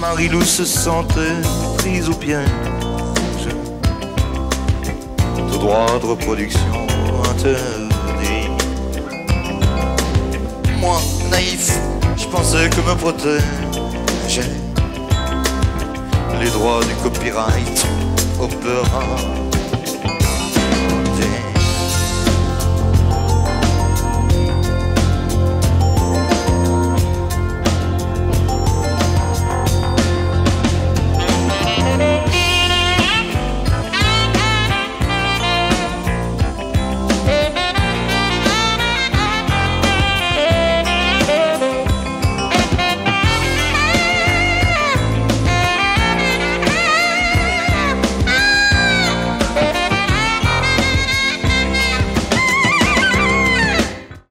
Marie-Lou se sentait prise au piège de droit de reproduction interdit. Moi, naïf, je pensais que me protégeaient les droits du copyright opéra.